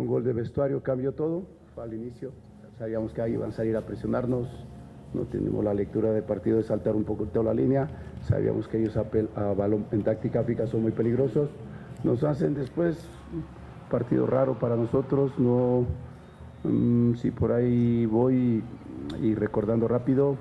gol de vestuario cambió todo, al inicio sabíamos que ahí iban a salir a presionarnos, no teníamos la lectura de partido de saltar un poco toda la línea, sabíamos que ellos a balón en táctica fija son muy peligrosos, nos hacen después un partido raro para nosotros, no, si por ahí voy y recordando rápido,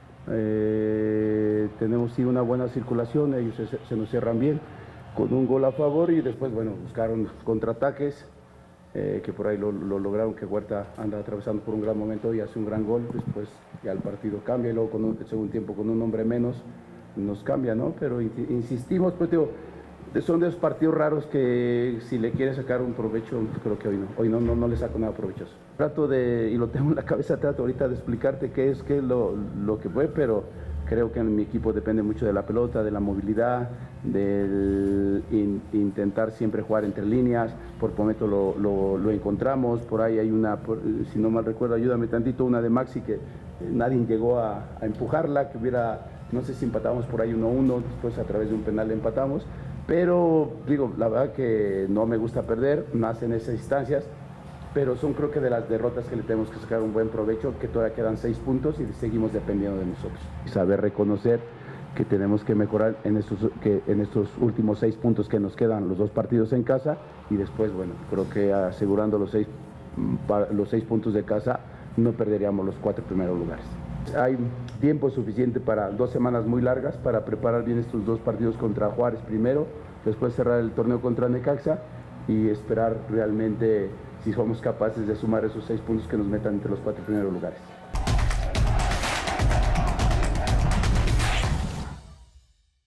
tenemos sí una buena circulación, ellos se nos cierran bien, con un gol a favor y después, bueno, buscaron contraataques, que por ahí lo lograron, que Huerta anda atravesando por un gran momento y hace un gran gol, después ya el partido cambia y luego con el segundo tiempo con un hombre menos nos cambia, ¿no? Pero insistimos, pues digo, son de esos partidos raros que si le quieres sacar un provecho, creo que hoy no le saco nada provechoso. Trato de, y lo tengo en la cabeza, trato ahorita de explicarte qué es lo que fue, pero creo que en mi equipo depende mucho de la pelota, de la movilidad, del intentar siempre jugar entre líneas, por momento lo encontramos, por ahí hay una, si no mal recuerdo, ayúdame tantito, una de Maxi que nadie llegó a empujarla, que hubiera, no sé si empatamos por ahí 1-1, después a través de un penal empatamos, pero digo, la verdad que no me gusta perder, más en esas instancias, pero son creo que de las derrotas que le tenemos que sacar un buen provecho, que todavía quedan 6 puntos y seguimos dependiendo de nosotros. Y saber reconocer que tenemos que mejorar en estos últimos 6 puntos que nos quedan, los 2 partidos en casa, y después, bueno, creo que asegurando los 6 puntos de casa, no perderíamos los 4 primeros lugares. Hay tiempo suficiente para 2 semanas muy largas para preparar bien estos 2 partidos contra Juárez primero, después cerrar el torneo contra Necaxa y esperar realmente si somos capaces de sumar esos 6 puntos que nos metan entre los 4 primeros lugares.